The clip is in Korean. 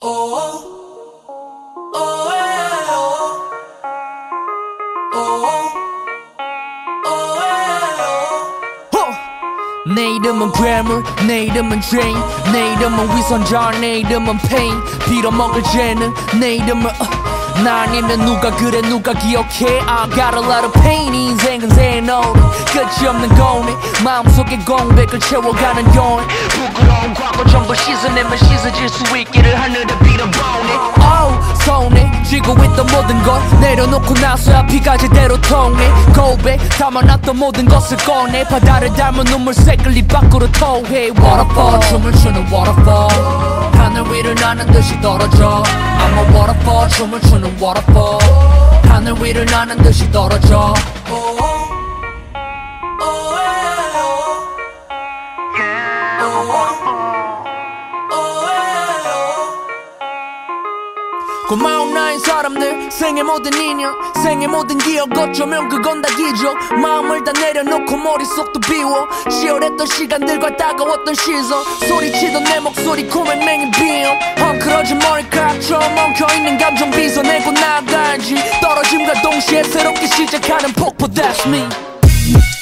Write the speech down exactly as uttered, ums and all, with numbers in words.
내 이름은 괴물, 내 이름은 Jane, 내 이름은 위선자, 내 이름은 Pain. 빌어먹을 재능, 내 이름은 uh. 나 아니면 누가 그래 누가 기억해. I got a lot of pain. 이 인생은 새노래 끝이 없는 거네. 마음속에 공백을 채워가는 여행. 부끄러운 과거 전부 씻어내면 씻어질 수 있기를 하늘에 빌어보네. Oh 손에 쥐고 있던 모든 걸 내려놓고 나서야 피가 제대로 통해. 고백 담아놨던 모든 것을 꺼내. 바다를 닮은 눈물색을 입 밖으로 토해. Waterfall 춤을 추는 waterfall. 하늘 위를 나는 듯이 떨어져. I'm a waterfall 춤을 추는 waterfall. 하늘 위를 나는 듯이 떨어져. 고마운 나의 사람들, 생의 모든 인연, 생의 모든 기억, 어쩌면 그건 다 기적. 마음을 다 내려놓고 머릿속도 비워. 치열했던 시간들과 따가웠던 시선, 소리치던 내 목소리 코맹맹이 비어. 헝클어진 머리카락처럼 엉켜있는 감정 빗어내고 나가야지. 떨어짐과 동시에 새롭게 시작하는 폭포. That's me.